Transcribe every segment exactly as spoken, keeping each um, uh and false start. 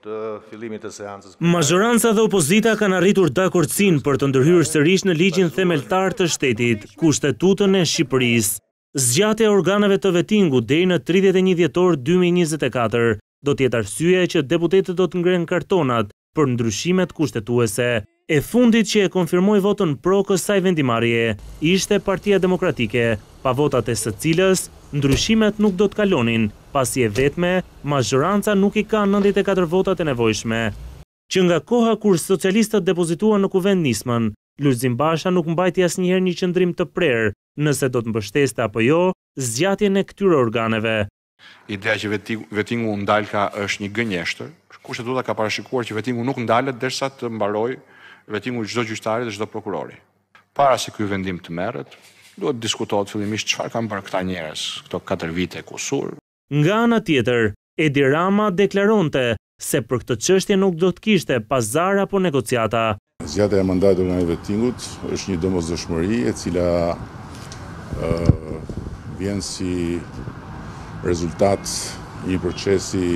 të fillimit të seancës. Mazhoranca dhe opozita kanë arritur dakordsinë për të ndërhyrë sërish në ligjin themeltar të shtetit, Kushtetutën e Shqipërisë. Zgjatja e organeve të vetingut deri në tridhjetë e një dhjetor dy mijë e njëzet e katër do të jetë arsyeja që deputetët do të ngrenë kartonat për ndryshimet kushtetuese. E fundit që e konfirmoi votën pro kësaj vendimarrjeje ishte Partia Demokratike, pa votat e së cilës ndryshimet nuk do të kalonin, pasi e vetme mazhoranca nuk i ka nëntëdhjetë e katër votat e nevojshme. Që nga koha kur socialistët depozituan në kuvend nismën, Lulzim Basha nuk mbajti asnjëherë një qëndrim të prerë nëse do të mbështeste apo jo zgjatjen e këtyre organeve. Ideja që vetingu ndalka është një gënjeshtër. Kushtetuta ka parashikuar që vetingu nuk ndalet derisa të mbarojë vetingu çdo gjyqtari dhe çdo prokurori. Para se ky vendim të merret, duhet diskutohet fillimisht çfarë kanë bërë këta njerëz këto katër vite kusur. Nga ana tjetër, Edi Rama deklaronte se për këtë çështje nuk do të kishte pazar apo negociata. Zgjatja e mandatit nga vetingut është një domosdoshmëri e cila uh, vjen si rezultat një procesi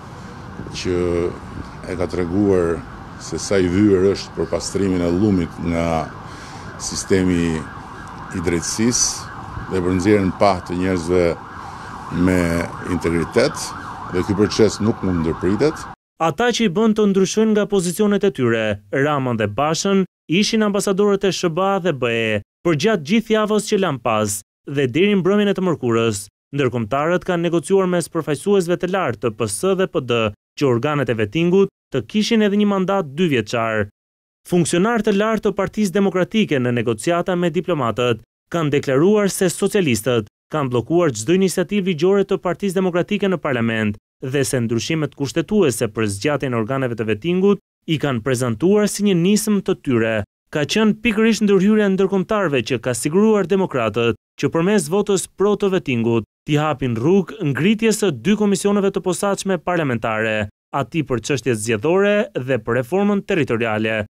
që e ka treguar se sa i vyer është për pastrimin e llumit nga sistemi i drejtësisë dhe për nxjerrjen pa të njerëzve me integritet, dhe ky proces nuk mund ndërpritet. Ata që i bën të ndryshojnë nga pozicionet e tyre, Ramën dhe Bashën, ishin ambasadorët e S B A dhe B E për gjatë gjithë javës që lan pas dhe deri në mbrëmjen e të mërkurës. Ndërkombëtarët kanë negociuar mes përfaqësuesve të lartë të P S dhe P D që organet e vetingut të kishin edhe një mandat dy vjeçar. Funksionarë të lartë të Partisë Demokratike në negociata me diplomatët kanë deklaruar se socialistët kanë bllokuar çdo iniciativë ligjore të Partisë Demokratike në parlament dhe se ndryshimet kushtetuese për zgjatjen e organeve të vetingut i kanë prezantuar si një nismë të tyre. Ka qenë pikërisht ndërhyrja e ndërkombëtarëve që ka siguruar demokratët që përmes votës pro të vetingut t'i hapin rrugë ngritjes së dy komisioneve të posaçme parlamentare, ati për çështjet zgjedhore dhe për reformën territoriale.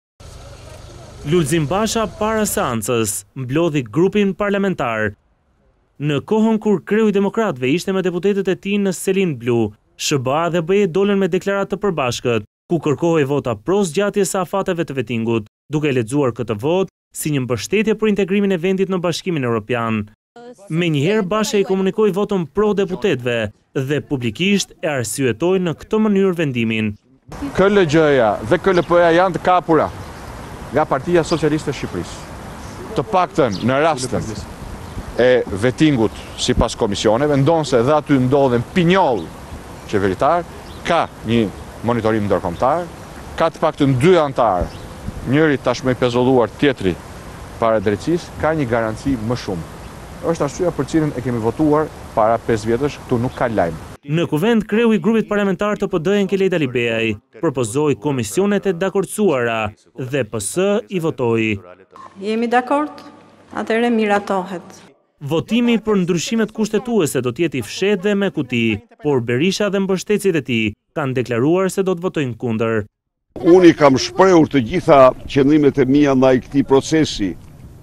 Lulzim Basha para seancës mblodhi grupin parlamentar. Në kohën kur kreu i demokratëve ishte me deputetët e tij në selin blu, S B A dhe B E dolën me deklaratë të përbashkët, ku kërkohej vota pro zgjatjes së afateve të vetingut, duke lexuar këtë votë si një mbështetje për integrimin e vendit në Bashkimin Evropian. Menjëherë Basha i komunikoi votën pro deputetëve dhe publikisht e arsyetoi në këtë mënyrë vendimin. K L G-ja dhe K L P-ja janë të kapura nga Partia Socialiste e Shqipërisë. Të paktën në rastin e vetingut sipas komisioneve, ndonse dhe aty ndodhen pinjoll qeveritar, ka një monitorim ndërkombëtar, ka të paktën dy antar, njëri tashmë i pezulluar, tjetri para drejtësisë, ka një garanci më shumë. Është arsyeja për cilën e kemi votuar para pesë vjetësh, këtu nuk ka lajm. Në kuvend, kreu i grupit parlamentar të P D-n Kelej Dalibeaj propozoi komisionet e dakordsuara dhe P S i votoi. Jemi dakord? Atëherë miratohet. Votimi për ndryshimet kushtetuese do të jetë i fshehtë dhe me kuti, por Berisha dhe mbështetësit e tij kanë deklaruar se do të votojnë kundër. Unë i kam shprehur të gjitha qëllimet e mia ndaj këtij procesi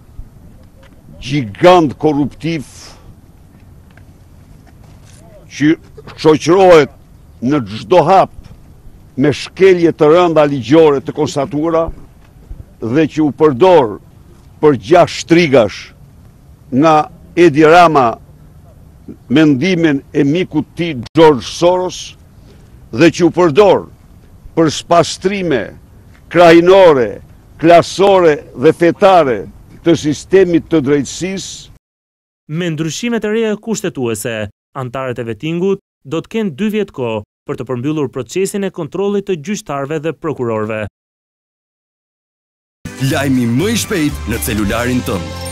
gjigant korruptiv që shoqërohet në çdo hap me shkelje të rënda ligjore të konstatuara dhe që u përdor për gjashtë shtrigash nga Edi Rama mendimin e mikut tij George Soros dhe që u përdor për spastrime krajinore, klasore dhe fetare të sistemit të drejtësisë. Me ndryshimet e reja kushtetuese, antarët e vetingut do të kenë dy vjet kohë për të përmbyllur procesin e kontrollit të gjyqtarëve dhe prokurorëve. Lajmi më i shpejt në celularin tënd.